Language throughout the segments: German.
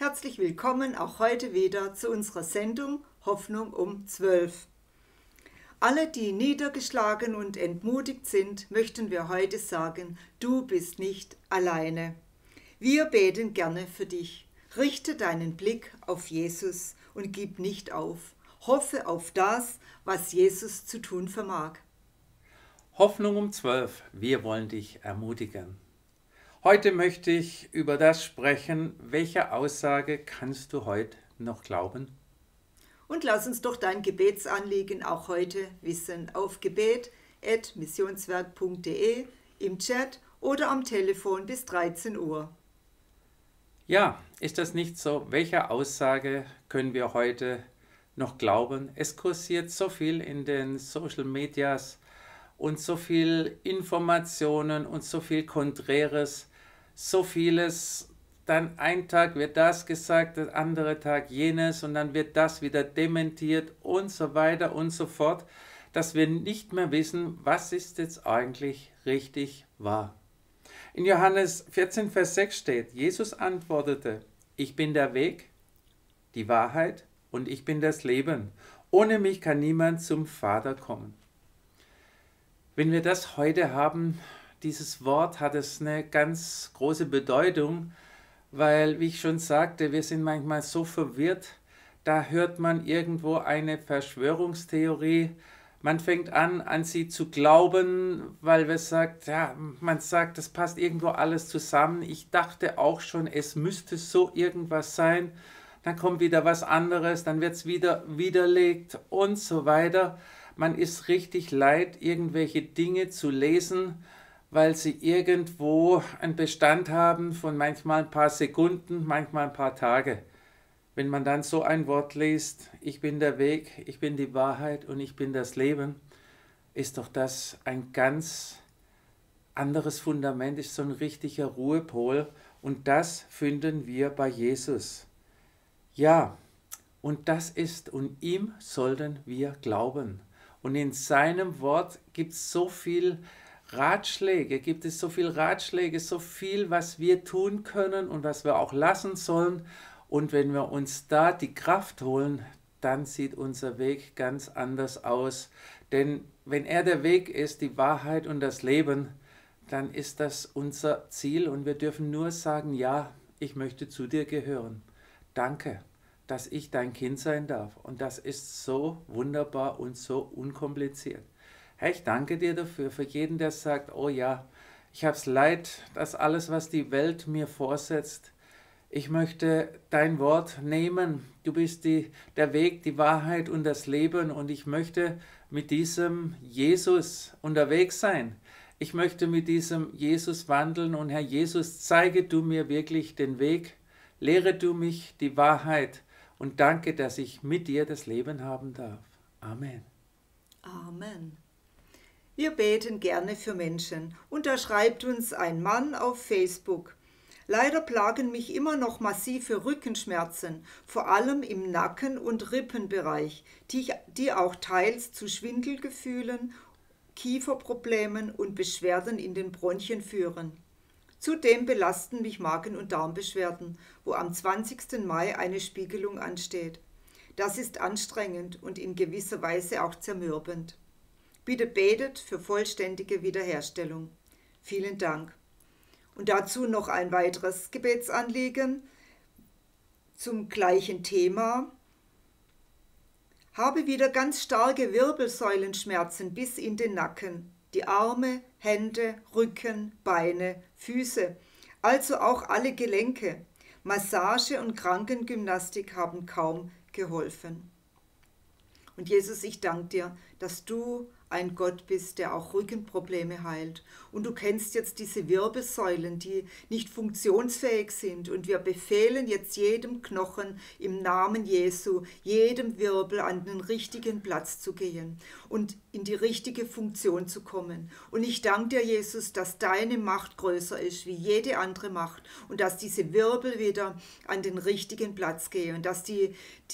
herzlich willkommen auch heute wieder zu unserer Sendung Hoffnung um 12. Alle, die niedergeschlagen und entmutigt sind, möchten wir heute sagen, du bist nicht alleine. Wir beten gerne für dich. Richte deinen Blick auf Jesus und gib nicht auf. Hoffe auf das, was Jesus zu tun vermag. Hoffnung um 12. Wir wollen dich ermutigen. Heute möchte ich über das sprechen, welche Aussage kannst du heute noch glauben? Und lass uns doch dein Gebetsanliegen auch heute wissen auf gebet@missionswerk.de, im Chat oder am Telefon bis 13 Uhr. Ja, ist das nicht so? Welche Aussage können wir heute noch glauben? Es kursiert so viel in den Social Medias und so viel Informationen und so viel Konträres, so vieles. Dann ein Tag wird das gesagt, der andere Tag jenes und dann wird das wieder dementiert und so weiter und so fort, dass wir nicht mehr wissen, was ist jetzt eigentlich richtig wahr. In Johannes 14, Vers 6 steht, Jesus antwortete, ich bin der Weg, die Wahrheit und ich bin das Leben. Ohne mich kann niemand zum Vater kommen. Wenn wir das heute haben, dieses Wort hat es eine ganz große Bedeutung, weil, wie ich schon sagte, wir sind manchmal so verwirrt, da hört man irgendwo eine Verschwörungstheorie, man fängt an sie zu glauben, weil man sagt, das passt irgendwo alles zusammen. Ich dachte auch schon, es müsste so irgendwas sein. Dann kommt wieder was anderes, dann wird es wieder widerlegt und so weiter. Man ist richtig leid, irgendwelche Dinge zu lesen, weil sie irgendwo einen Bestand haben von manchmal ein paar Sekunden, manchmal ein paar Tage. Wenn man dann so ein Wort liest, ich bin der Weg, ich bin die Wahrheit und ich bin das Leben, ist doch das ein ganz anderes Fundament, ist so ein richtiger Ruhepol und das finden wir bei Jesus. Ja, und ihm sollten wir glauben. Und in seinem Wort gibt es so viel Ratschläge, so viel, was wir tun können und was wir auch lassen sollen. Und wenn wir uns da die Kraft holen, dann sieht unser Weg ganz anders aus. Denn wenn er der Weg ist, die Wahrheit und das Leben, dann ist das unser Ziel und wir dürfen nur sagen, ja, ich möchte zu dir gehören. Danke, dass ich dein Kind sein darf. Und das ist so wunderbar und so unkompliziert. Herr, ich danke dir dafür, für jeden, der sagt, oh ja, ich habe es leid, dass alles, was die Welt mir vorsetzt, ich möchte dein Wort nehmen. Du bist der Weg, die Wahrheit und das Leben und ich möchte mit diesem Jesus unterwegs sein. Ich möchte mit diesem Jesus wandeln und Herr Jesus, zeige du mir wirklich den Weg, lehre du mich die Wahrheit und danke, dass ich mit dir das Leben haben darf. Amen. Amen. Wir beten gerne für Menschen und da schreibt uns ein Mann auf Facebook. Leider plagen mich immer noch massive Rückenschmerzen, vor allem im Nacken- und Rippenbereich, die auch teils zu Schwindelgefühlen, Kieferproblemen und Beschwerden in den Bronchien führen. Zudem belasten mich Magen- und Darmbeschwerden, wo am 20. Mai eine Spiegelung ansteht. Das ist anstrengend und in gewisser Weise auch zermürbend. Bitte betet für vollständige Wiederherstellung. Vielen Dank. Und dazu noch ein weiteres Gebetsanliegen zum gleichen Thema. Habe wieder ganz starke Wirbelsäulenschmerzen bis in den Nacken, die Arme, Hände, Rücken, Beine, Füße, also auch alle Gelenke. Massage und Krankengymnastik haben kaum geholfen. Und Jesus, ich danke dir, dass du ein Gott bist, der auch Rückenprobleme heilt. Und du kennst jetzt diese Wirbelsäulen, die nicht funktionsfähig sind. Und wir befehlen jetzt jedem Knochen im Namen Jesu, jedem Wirbel an den richtigen Platz zu gehen und in die richtige Funktion zu kommen. Und ich danke dir, Jesus, dass deine Macht größer ist wie jede andere Macht und dass diese Wirbel wieder an den richtigen Platz gehen und dass die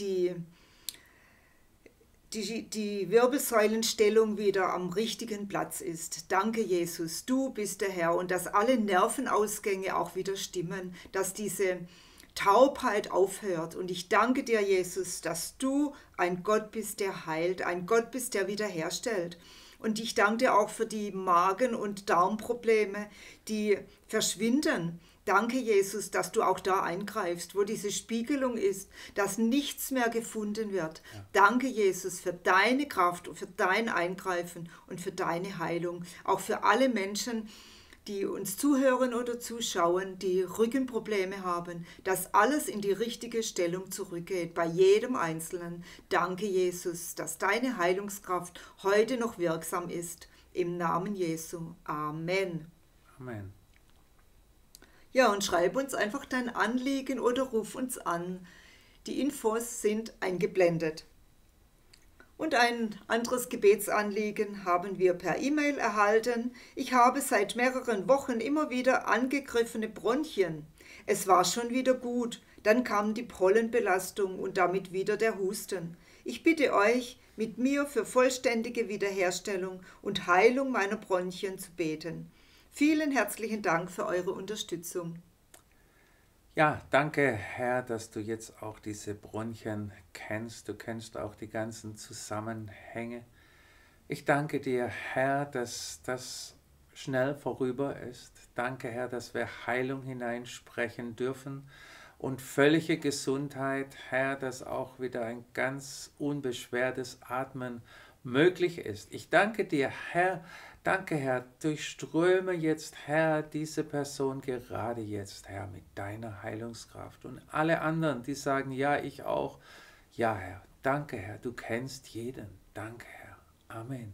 Wirbelsäulenstellung wieder am richtigen Platz ist. Danke, Jesus, du bist der Herr und dass alle Nervenausgänge auch wieder stimmen, dass diese Taubheit aufhört. Und ich danke dir, Jesus, dass du ein Gott bist, der heilt, ein Gott bist, der wiederherstellt. Und ich danke dir auch für die Magen- und Darmprobleme, die verschwinden. Danke, Jesus, dass du auch da eingreifst, wo diese Spiegelung ist, dass nichts mehr gefunden wird. Ja. Danke, Jesus, für deine Kraft und für dein Eingreifen und für deine Heilung. Auch für alle Menschen, die uns zuhören oder zuschauen, die Rückenprobleme haben, dass alles in die richtige Stellung zurückgeht, bei jedem Einzelnen. Danke, Jesus, dass deine Heilungskraft heute noch wirksam ist. Im Namen Jesu. Amen. Amen. Ja, und schreib uns einfach dein Anliegen oder ruf uns an. Die Infos sind eingeblendet. Und ein anderes Gebetsanliegen haben wir per E-Mail erhalten. Ich habe seit mehreren Wochen immer wieder angegriffene Bronchien. Es war schon wieder gut, dann kam die Pollenbelastung und damit wieder der Husten. Ich bitte euch, mit mir für vollständige Wiederherstellung und Heilung meiner Bronchien zu beten. Vielen herzlichen Dank für eure Unterstützung. Ja, danke, Herr, dass du jetzt auch diese Bronchien kennst. Du kennst auch die ganzen Zusammenhänge. Ich danke dir, Herr, dass das schnell vorüber ist. Danke, Herr, dass wir Heilung hineinsprechen dürfen und völlige Gesundheit, Herr, dass auch wieder ein ganz unbeschwertes Atmen möglich ist. Ich danke dir, Herr. Danke, Herr, durchströme jetzt, Herr, diese Person gerade jetzt, Herr, mit deiner Heilungskraft. Und alle anderen, die sagen, ja, ich auch. Ja, Herr, danke, Herr, du kennst jeden. Danke, Herr. Amen.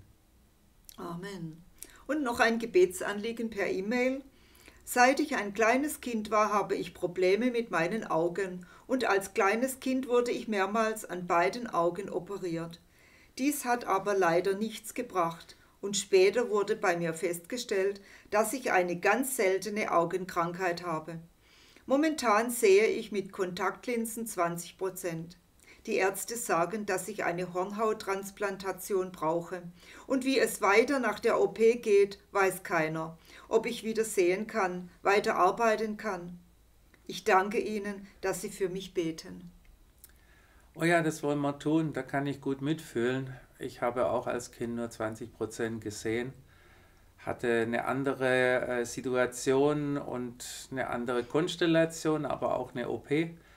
Amen. Und noch ein Gebetsanliegen per E-Mail. Seit ich ein kleines Kind war, habe ich Probleme mit meinen Augen. Und als kleines Kind wurde ich mehrmals an beiden Augen operiert. Dies hat aber leider nichts gebracht. Und später wurde bei mir festgestellt, dass ich eine ganz seltene Augenkrankheit habe. Momentan sehe ich mit Kontaktlinsen 20%. Die Ärzte sagen, dass ich eine Hornhauttransplantation brauche. Und wie es weiter nach der OP geht, weiß keiner. Ob ich wieder sehen kann, weiter arbeiten kann. Ich danke Ihnen, dass Sie für mich beten. Oh ja, das wollen wir tun, da kann ich gut mitfühlen. Ich habe auch als Kind nur 20% gesehen, hatte eine andere Situation und eine andere Konstellation, aber auch eine OP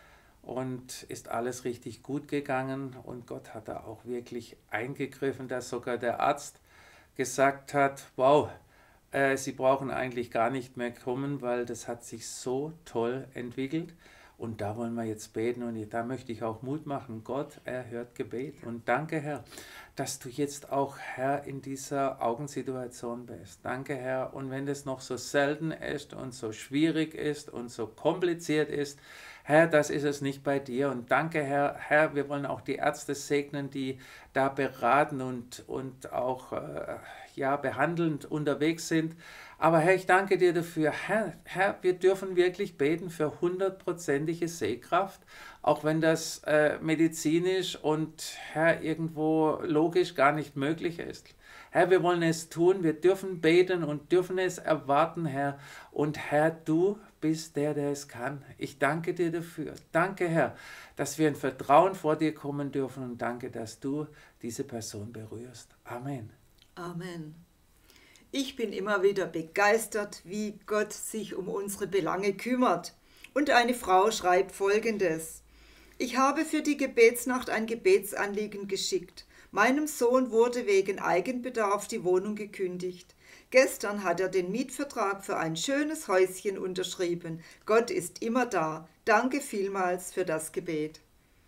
und ist alles richtig gut gegangen und Gott hat da auch wirklich eingegriffen, dass sogar der Arzt gesagt hat, wow, Sie brauchen eigentlich gar nicht mehr kommen, weil das hat sich so toll entwickelt. Und da wollen wir jetzt beten und da möchte ich auch Mut machen. Gott erhört Gebet. Und danke, Herr, dass du jetzt auch, Herr, in dieser Augensituation bist. Danke, Herr. Und wenn das noch so selten ist und so schwierig ist und so kompliziert ist, Herr, das ist es nicht bei dir. Und danke, Herr. Herr, wir wollen auch die Ärzte segnen, die da beraten und auch behandelnd unterwegs sind. Aber Herr, ich danke dir dafür. Herr, wir dürfen wirklich beten für 100%ige Sehkraft, auch wenn das medizinisch und Herr, irgendwo logisch gar nicht möglich ist. Herr, wir wollen es tun, wir dürfen beten und dürfen es erwarten, Herr. Und Herr, du bist der es kann. Ich danke dir dafür. Danke, Herr, dass wir in Vertrauen vor dir kommen dürfen und danke, dass du diese Person berührst. Amen. Amen. Ich bin immer wieder begeistert, wie Gott sich um unsere Belange kümmert. Und eine Frau schreibt Folgendes. Ich habe für die Gebetsnacht ein Gebetsanliegen geschickt. Meinem Sohn wurde wegen Eigenbedarf die Wohnung gekündigt. Gestern hat er den Mietvertrag für ein schönes Häuschen unterschrieben. Gott ist immer da. Danke vielmals für das Gebet.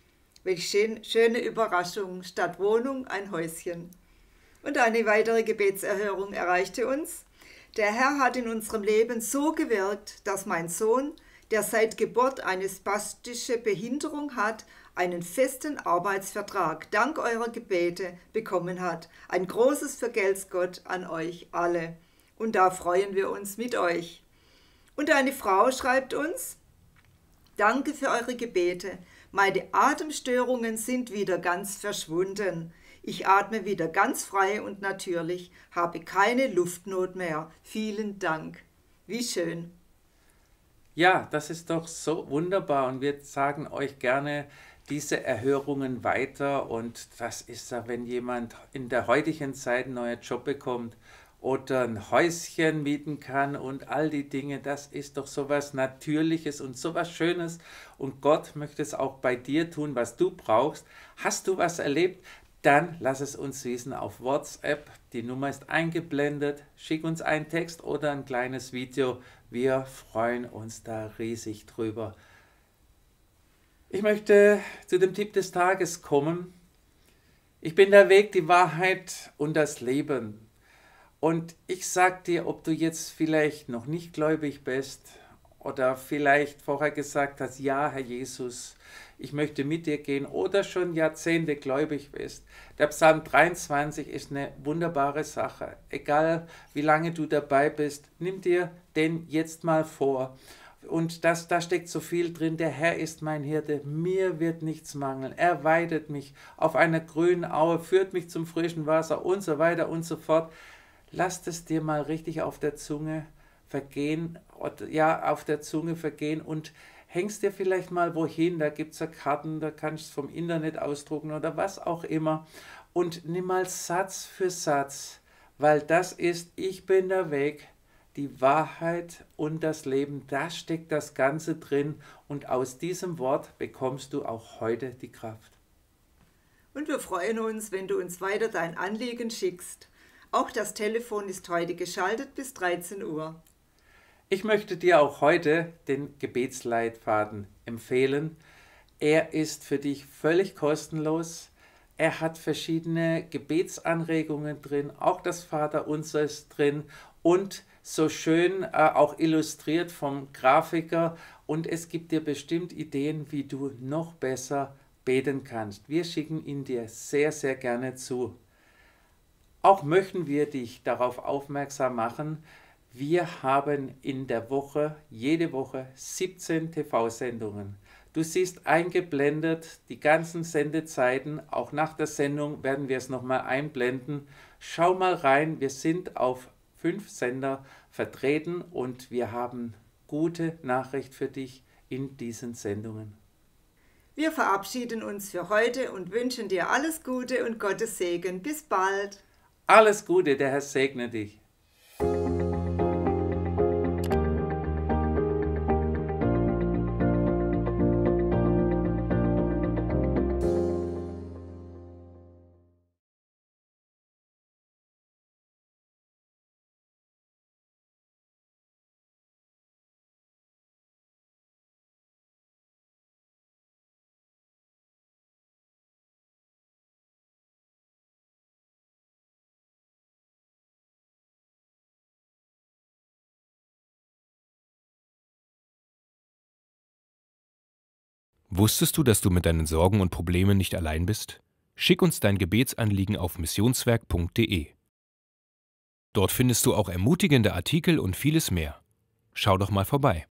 Welche schöne Überraschung. Statt Wohnung ein Häuschen. Und eine weitere Gebetserhörung erreichte uns. Der Herr hat in unserem Leben so gewirkt, dass mein Sohn, der seit Geburt eine spastische Behinderung hat, einen festen Arbeitsvertrag dank eurer Gebete bekommen hat. Ein großes Vergelt's Gott an euch alle. Und da freuen wir uns mit euch. Und eine Frau schreibt uns, danke für eure Gebete. Meine Atemstörungen sind wieder ganz verschwunden. Ich atme wieder ganz frei und natürlich, habe keine Luftnot mehr. Vielen Dank. Wie schön. Ja, das ist doch so wunderbar und wir sagen euch gerne diese Erhörungen weiter und das ist ja, wenn jemand in der heutigen Zeit einen neuen Job bekommt oder ein Häuschen mieten kann und all die Dinge, das ist doch so was Natürliches und so was Schönes und Gott möchte es auch bei dir tun, was du brauchst. Hast du was erlebt? Dann lass es uns wissen auf WhatsApp. Die Nummer ist eingeblendet. Schick uns einen Text oder ein kleines Video. Wir freuen uns da riesig drüber. Ich möchte zu dem Tipp des Tages kommen. Ich bin der Weg, die Wahrheit und das Leben. Und ich sag dir, ob du jetzt vielleicht noch nicht gläubig bist oder vielleicht vorher gesagt hast, ja, Herr Jesus, ich möchte mit dir gehen oder schon Jahrzehnte gläubig bist. Der Psalm 23 ist eine wunderbare Sache. Egal wie lange du dabei bist, nimm dir den jetzt mal vor. Und da steckt so viel drin. Der Herr ist mein Hirte, mir wird nichts mangeln. Er weidet mich auf einer grünen Aue, führt mich zum frischen Wasser und so weiter und so fort. Lass es dir mal richtig auf der Zunge vergehen, und hängst dir vielleicht mal wohin, da gibt es ja Karten, da kannst du es vom Internet ausdrucken oder was auch immer und nimm mal Satz für Satz, weil das ist, ich bin der Weg, die Wahrheit und das Leben, da steckt das Ganze drin und aus diesem Wort bekommst du auch heute die Kraft. Und wir freuen uns, wenn du uns weiter dein Anliegen schickst. Auch das Telefon ist heute geschaltet bis 13 Uhr. Ich möchte dir auch heute den Gebetsleitfaden empfehlen. Er ist für dich völlig kostenlos. Er hat verschiedene Gebetsanregungen drin, auch das Vaterunser ist drin und so schön auch illustriert vom Grafiker. Und es gibt dir bestimmt Ideen, wie du noch besser beten kannst. Wir schicken ihn dir sehr, sehr gerne zu. Auch möchten wir dich darauf aufmerksam machen, wir haben in der Woche, jede Woche 17 TV-Sendungen. Du siehst eingeblendet die ganzen Sendezeiten, auch nach der Sendung werden wir es nochmal einblenden. Schau mal rein, wir sind auf 5 Sender vertreten und wir haben gute Nachricht für dich in diesen Sendungen. Wir verabschieden uns für heute und wünschen dir alles Gute und Gottes Segen. Bis bald. Alles Gute, der Herr segne dich. Wusstest du, dass du mit deinen Sorgen und Problemen nicht allein bist? Schick uns dein Gebetsanliegen auf missionswerk.de. Dort findest du auch ermutigende Artikel und vieles mehr. Schau doch mal vorbei.